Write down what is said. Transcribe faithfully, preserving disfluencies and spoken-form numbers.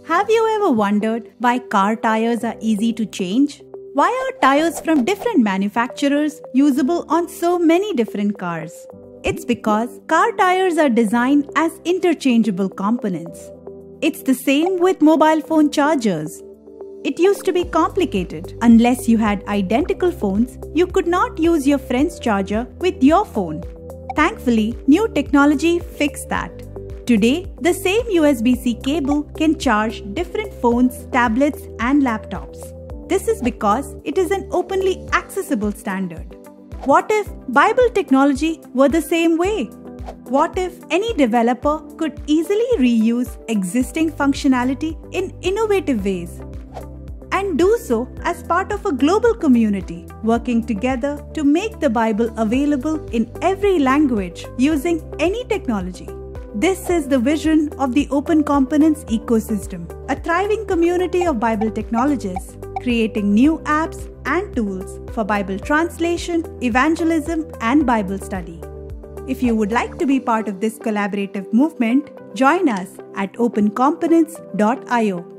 Have you ever wondered why car tires are easy to change? Why are tires from different manufacturers usable on so many different cars? It's because car tires are designed as interchangeable components. It's the same with mobile phone chargers. It used to be complicated. Unless you had identical phones, you could not use your friend's charger with your phone. Thankfully, new technology fixed that. Today, the same U S B C cable can charge different phones, tablets, and laptops. This is because it is an openly accessible standard. What if Bible technology were the same way? What if any developer could easily reuse existing functionality in innovative ways? And do so as part of a global community, working together to make the Bible available in every language using any technology. This is the vision of the Open Components ecosystem, a thriving community of Bible technologists, creating new apps and tools for Bible translation, evangelism, and Bible study. If you would like to be part of this collaborative movement, join us at open components dot i o.